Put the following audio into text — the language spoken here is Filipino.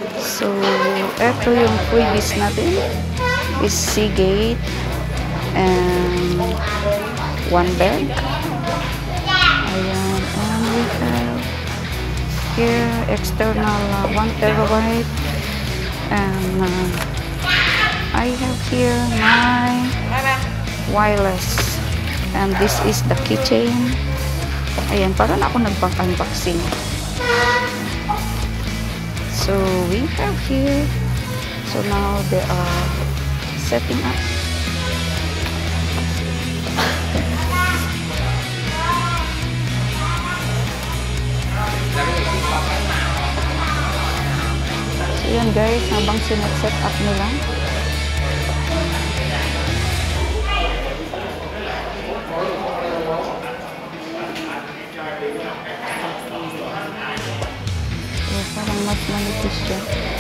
So, eto yung freebies natin. Is Seagate and one bag. Ayan. And we have here external 1 terabyte. And I have here my wireless. And this is the keychain. Ayan, para na ako nagpang-unboxing. So, we have here. So, now they are setting up. So, yan guys, habang sinet-set up nila. So, parang mas manipis siya.